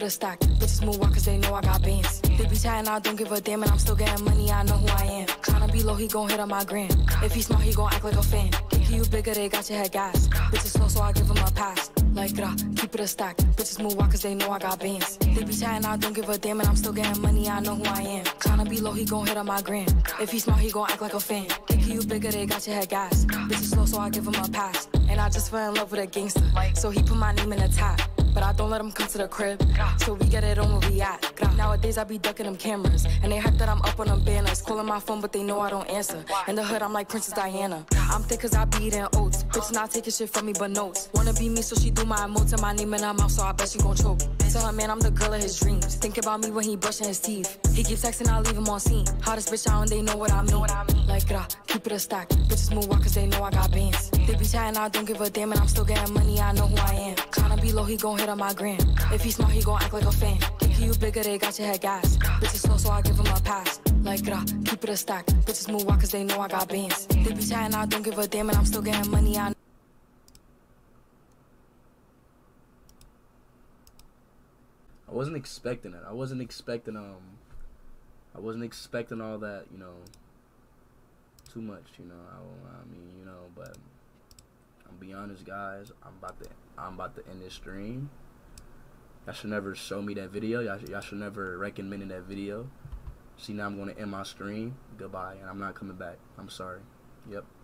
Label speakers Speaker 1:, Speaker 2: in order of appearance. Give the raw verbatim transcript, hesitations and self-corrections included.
Speaker 1: it a stack. Bitches move walk cause they know I got bands. They be chatting, I don't give a damn, and I'm still getting money, I know who I am. Tryna be low, he gon' hit on my gram. If he smart, he gon' act like a fan. Think you bigger, they got your head gas. Bitches slow, so I give him a pass. Like, rah, keep it a stack. Bitches move walk cause they know I got bands. They be chatting, I don't give a damn, and I'm still getting money, I know who I am. Tryna be low, he gon' hit on my gram. If he smart, he gon' act like a fan. Think you bigger, they got your head gas. Bitches slow, so I give him a pass. And I just fell in love with a gangster, so he put my name in the top. But I don't let him come to the crib, so we get it on where we at. Nowadays I be ducking them cameras, and they hype that I'm up on them banners. Calling my phone, but they know I don't answer. In the hood, I'm like Princess Diana. I'm thick cause I be eating oats. Bitch not taking shit from me but notes. Wanna be me, so she do my emotes and my name in her mouth, so I bet she gon' choke. Tell her, man, I'm the girl of his dreams. Think about me when he brushing his teeth. He keep texting, I leave him on scene. Hottest bitch out and they know what I mean. Like, rah, keep it a stack. Bitches move walk cause they know I got bands. They be chatting, I don't give a damn, and I'm still getting money, I know who I am. Tryna be low, he gon' hit on my gram. If he smart, he gon' act like a fan. Think you bigger, they got your head gas. Bitches slow, so I give him a pass. Like, rah, keep it a stack. Bitches move walk cause they know I got bands. They be chatting, I don't give a damn, and I'm still getting money, I know.
Speaker 2: I wasn't expecting it. I wasn't expecting um I wasn't expecting all that, you know, too much, you know. I, I mean, you know, but I'm be honest, guys. I'm about to I'm about to end this stream. Y'all should never show me that video. Y'all y'all should never recommend that video. See, now I'm gonna end my stream. Goodbye, and I'm not coming back. I'm sorry. Yep.